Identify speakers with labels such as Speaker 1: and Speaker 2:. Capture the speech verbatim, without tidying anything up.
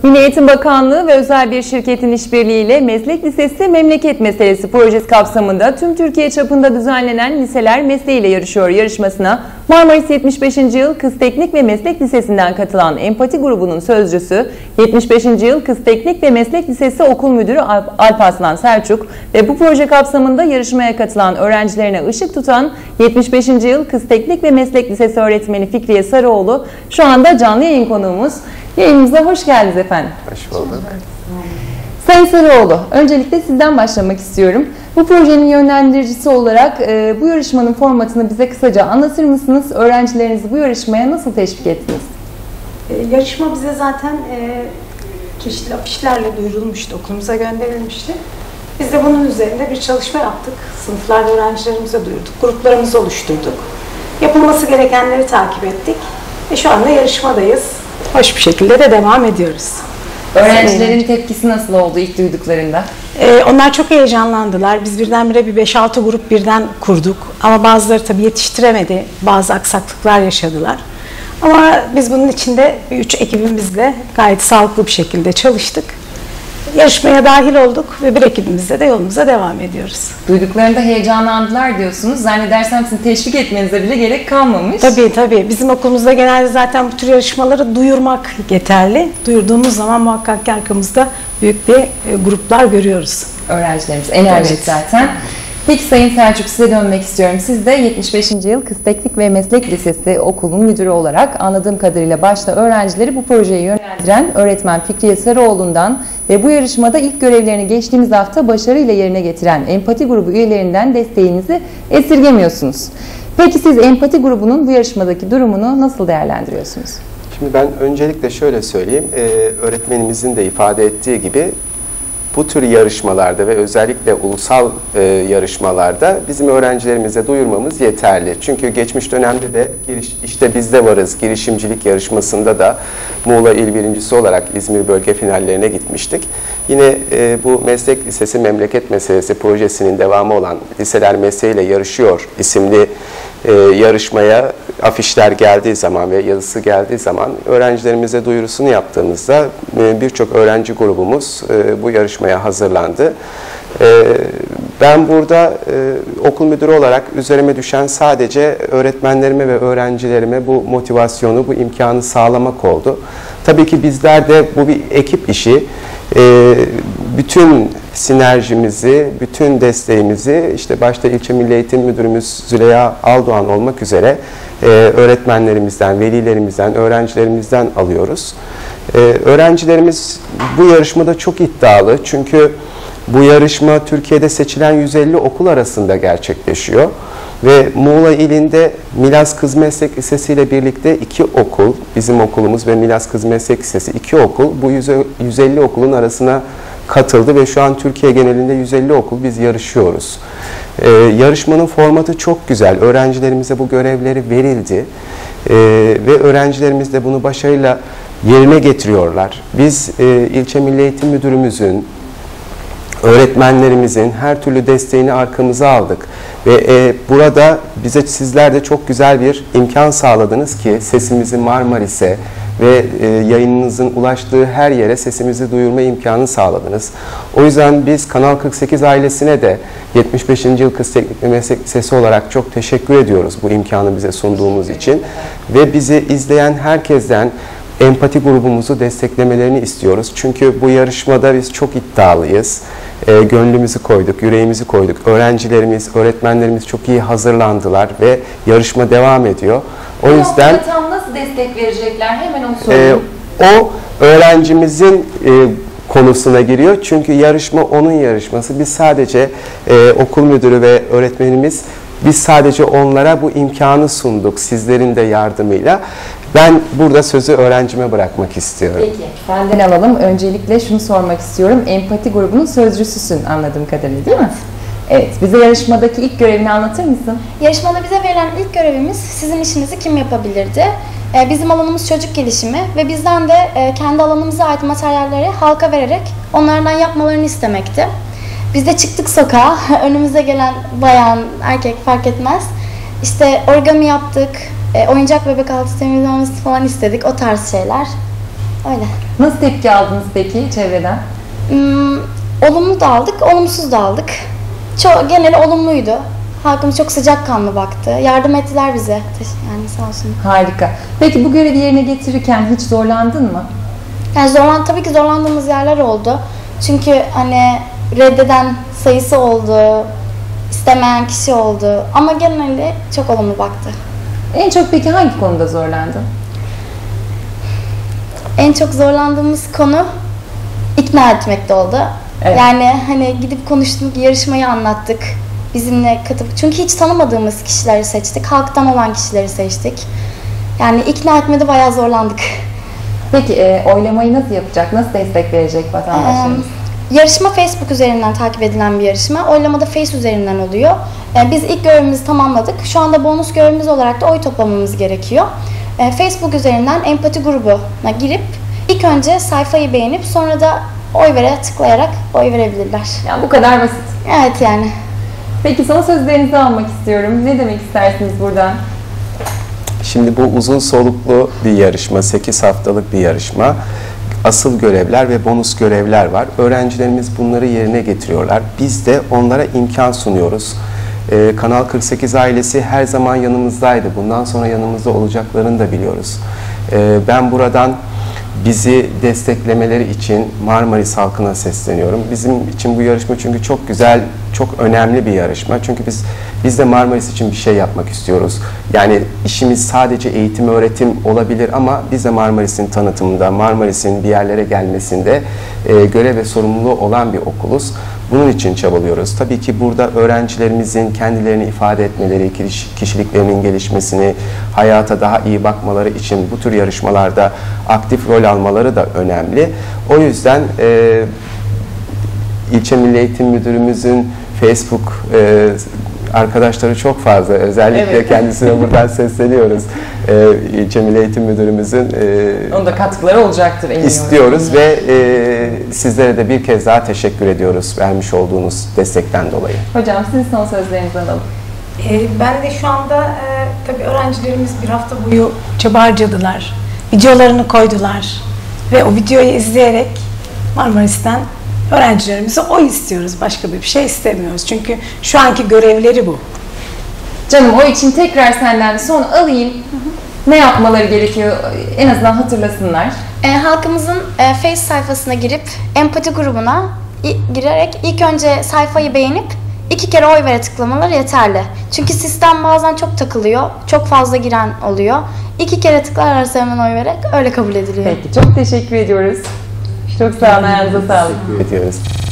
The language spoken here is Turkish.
Speaker 1: Milli Eğitim Bakanlığı ve özel bir şirketin işbirliğiyle Meslek Lisesi Memleket Meselesi projesi kapsamında tüm Türkiye çapında düzenlenen Liseler Mesleğiyle Yarışıyor yarışmasına Marmaris yetmiş beşinci Yıl Kız Teknik ve Meslek Lisesi'nden katılan Empati grubunun sözcüsü, yetmiş beşinci Yıl Kız Teknik ve Meslek Lisesi Okul Müdürü Alparslan Selçuk ve bu proje kapsamında yarışmaya katılan öğrencilerine ışık tutan yetmiş beşinci Yıl Kız Teknik ve Meslek Lisesi öğretmeni Fikriye Sarıoğlu şu anda canlı yayın konuğumuz. Yayınımıza hoş geldiniz efendim.
Speaker 2: Hoş bulduk.
Speaker 1: Sayın Sarıoğlu, öncelikle sizden başlamak istiyorum. Bu projenin yönlendiricisi olarak e, bu yarışmanın formatını bize kısaca anlatır mısınız? Öğrencilerinizi bu yarışmaya nasıl teşvik ettiniz?
Speaker 3: E, yarışma bize zaten e, çeşitli afişlerle duyurulmuştu, okulumuza gönderilmişti. Biz de bunun üzerinde bir çalışma yaptık. Sınıflarda öğrencilerimize duyurduk, gruplarımızı oluşturduk. Yapılması gerekenleri takip ettik. Ve şu anda yarışmadayız. Hoş bir şekilde de devam ediyoruz.
Speaker 1: Öğrencilerin tepkisi nasıl oldu ilk duyduklarında?
Speaker 3: Ee, onlar çok heyecanlandılar. Biz birdenbire bir beş altı grup birden kurduk. Ama bazıları tabii yetiştiremedi. Bazı aksaklıklar yaşadılar. Ama biz bunun içinde üç ekibimizle gayet sağlıklı bir şekilde çalıştık. Yarışmaya dahil olduk ve bir ekibimizle de yolumuza devam ediyoruz.
Speaker 1: Duyduklarında heyecanlandılar diyorsunuz. Zannedersem sizin teşvik etmenize bile gerek kalmamış.
Speaker 3: Tabii tabii. Bizim okulumuzda genelde zaten bu tür yarışmaları duyurmak yeterli. Duyurduğumuz zaman muhakkak ki arkamızda büyük bir gruplar görüyoruz.
Speaker 1: Öğrencilerimiz enerjik evet. Zaten. Peki Sayın Selçuk, size dönmek istiyorum. Siz de yetmiş beşinci Yıl Kız Teknik ve Meslek Lisesi Okulu'nun müdürü olarak anladığım kadarıyla başta öğrencileri bu projeye yönlendiren öğretmen Fikriye Sarıoğlu'ndan ve bu yarışmada ilk görevlerini geçtiğimiz hafta başarıyla yerine getiren Empati grubu üyelerinden desteğinizi esirgemiyorsunuz. Peki siz Empati grubunun bu yarışmadaki durumunu nasıl değerlendiriyorsunuz?
Speaker 2: Şimdi ben öncelikle şöyle söyleyeyim, ee, öğretmenimizin de ifade ettiği gibi bu tür yarışmalarda ve özellikle ulusal e, yarışmalarda bizim öğrencilerimize duyurmamız yeterli. Çünkü geçmiş dönemde de giriş, işte bizde varız girişimcilik yarışmasında da Muğla İl Birincisi olarak İzmir bölge finallerine gitmiştik. Yine e, bu Meslek Lisesi Memleket Meselesi projesinin devamı olan Liseler Mesleğiyle Yarışıyor isimli e, yarışmaya afişler geldiği zaman ve yazısı geldiği zaman öğrencilerimize duyurusunu yaptığımızda e, birçok öğrenci grubumuz e, bu yarışmaya hazırlandı. E, ben burada e, okul müdürü olarak üzerime düşen sadece öğretmenlerime ve öğrencilerime bu motivasyonu, bu imkanı sağlamak oldu. Tabii ki bizler de bu bir ekip işi. E, bütün sinerjimizi, bütün desteğimizi işte başta İlçe Milli Eğitim Müdürümüz Züleyha Aldoğan olmak üzere e, öğretmenlerimizden, velilerimizden, öğrencilerimizden alıyoruz. E, öğrencilerimiz bu yarışmada çok iddialı çünkü bu yarışma Türkiye'de seçilen yüz elli okul arasında gerçekleşiyor. Ve Muğla ilinde Milas Kız Meslek Lisesi ile birlikte iki okul, bizim okulumuz ve Milas Kız Meslek Lisesi iki okul bu yüz elli okulun arasına katıldı ve şu an Türkiye genelinde yüz elli okul biz yarışıyoruz. Ee, yarışmanın formatı çok güzel. Öğrencilerimize bu görevleri verildi ee, ve öğrencilerimiz de bunu başarıyla yerine getiriyorlar. Biz e, İlçe Milli Eğitim Müdürümüzün, öğretmenlerimizin her türlü desteğini arkamıza aldık. Ve e, burada bize sizler de çok güzel bir imkan sağladınız ki sesimizi Marmaris'e ve e, yayınınızın ulaştığı her yere sesimizi duyurma imkanı sağladınız. O yüzden biz Kanal kırk sekiz ailesine de yetmiş beşinci Yıl Kız Teknik ve Meslek Lisesi olarak çok teşekkür ediyoruz bu imkanı bize sunduğumuz için. Ve bizi izleyen herkesten Empati grubumuzu desteklemelerini istiyoruz. Çünkü bu yarışmada biz çok iddialıyız. E, gönlümüzü koyduk, yüreğimizi koyduk. Öğrencilerimiz, öğretmenlerimiz çok iyi hazırlandılar ve yarışma devam ediyor. O
Speaker 1: bu
Speaker 2: yüzden
Speaker 1: tam nasıl destek verecekler? Hemen onu sorayım.
Speaker 2: E, o öğrencimizin e, konusuna giriyor. Çünkü yarışma onun yarışması. Biz sadece e, okul müdürü ve öğretmenimiz biz sadece onlara bu imkanı sunduk sizlerin de yardımıyla. Ben burada sözü öğrencime bırakmak istiyorum.
Speaker 1: Peki, benden alalım. Öncelikle şunu sormak istiyorum. Empati grubunun sözcüsüsün anladığım kadarıyla, değil mi? Evet, bize yarışmadaki ilk görevini anlatır mısın?
Speaker 4: Yarışmada bize verilen ilk görevimiz sizin işinizi kim yapabilirdi? Ee, bizim alanımız çocuk gelişimi ve bizden de e, kendi alanımıza ait materyalleri halka vererek onlardan yapmalarını istemekti. Biz de çıktık sokağa, önümüze gelen bayan, erkek fark etmez. İşte origami yaptık, e, oyuncak bebek altı temizlemesi falan istedik, o tarz şeyler. Öyle.
Speaker 1: Nasıl tepki aldınız peki çevreden?
Speaker 4: Hmm, olumlu da aldık, olumsuz da aldık. Çok, geneli olumluydu. Halkımız çok sıcakkanlı baktı. Yardım ettiler bize. Yani sağ olsun.
Speaker 1: Harika. Peki bu görevi yerine getirirken hiç zorlandın mı?
Speaker 4: Yani zorlan, tabii ki zorlandığımız yerler oldu. Çünkü hani reddeden sayısı oldu, istemeyen kişi oldu. Ama genelde çok olumlu baktı.
Speaker 1: En çok peki hangi konuda zorlandın?
Speaker 4: En çok zorlandığımız konu ikna etmekte oldu.
Speaker 1: Evet.
Speaker 4: Yani hani gidip konuştuk, yarışmayı anlattık. Bizimle katıp, çünkü hiç tanımadığımız kişileri seçtik. Halktan olan kişileri seçtik. Yani ikna etmede bayağı zorlandık.
Speaker 1: Peki e, oylamayı nasıl yapacak? Nasıl destek verecek vatandaşlarımız?
Speaker 4: Ee, yarışma Facebook üzerinden takip edilen bir yarışma. Oylama da Face üzerinden oluyor. Ee, biz ilk görevimizi tamamladık. Şu anda bonus görevimiz olarak da oy toplamamız gerekiyor. Ee, Facebook üzerinden empati grubuna girip ilk önce sayfayı beğenip sonra da oy vere tıklayarak oy verebilirler.
Speaker 1: Yani bu kadar basit.
Speaker 4: Evet yani.
Speaker 1: Peki son sözlerinizi almak istiyorum. Ne demek istersiniz buradan?
Speaker 2: Şimdi bu uzun soluklu bir yarışma, sekiz haftalık bir yarışma. Asıl görevler ve bonus görevler var. Öğrencilerimiz bunları yerine getiriyorlar. Biz de onlara imkan sunuyoruz. Ee, Kanal kırk sekiz ailesi her zaman yanımızdaydı. Bundan sonra yanımızda olacaklarını da biliyoruz. Ee, ben buradan bizi desteklemeleri için Marmaris halkına sesleniyorum. Bizim için bu yarışma çünkü çok güzel, çok önemli bir yarışma. Çünkü biz biz de Marmaris için bir şey yapmak istiyoruz. Yani işimiz sadece eğitim, öğretim olabilir ama biz de Marmaris'in tanıtımında, Marmaris'in bir yerlere gelmesinde e, görev ve sorumluluğu olan bir okuluz. Bunun için çabalıyoruz. Tabii ki burada öğrencilerimizin kendilerini ifade etmeleri, kişiliklerinin gelişmesini, hayata daha iyi bakmaları için bu tür yarışmalarda aktif rol almaları da önemli. O yüzden e, İlçe Milli Eğitim Müdürümüzün Facebook e, arkadaşları çok fazla. Özellikle evet. Kendisine buradan sesleniyoruz. Ee, İlçe Milli Eğitim Müdürümüzün e,
Speaker 1: onun da katkıları olacaktır eminim.
Speaker 2: İstiyoruz ve e, sizlere de bir kez daha teşekkür ediyoruz vermiş olduğunuz destekten dolayı.
Speaker 1: Hocam sizin son sözlerinizi alalım.
Speaker 3: Ee, ben de şu anda e, tabii öğrencilerimiz bir hafta boyu çaba harcadılar. Videolarını koydular ve o videoyu izleyerek Marmaris'ten öğrencilerimize oy istiyoruz. Başka bir şey istemiyoruz. Çünkü şu anki görevleri bu.
Speaker 1: Canım o için tekrar senden son alayım. Hı hı. Ne yapmaları gerekiyor? En azından hatırlasınlar.
Speaker 4: E, halkımızın e, Face sayfasına girip empati grubuna i, girerek ilk önce sayfayı beğenip iki kere oy vere tıklamaları yeterli. Çünkü sistem bazen çok takılıyor. Çok fazla giren oluyor. İki kere tıklarlarsa hemen oy vererek öyle kabul ediliyor.
Speaker 1: Peki çok teşekkür ediyoruz. Çok sağ olun, ayağınıza sağlık.
Speaker 2: Teşekkür ediyoruz.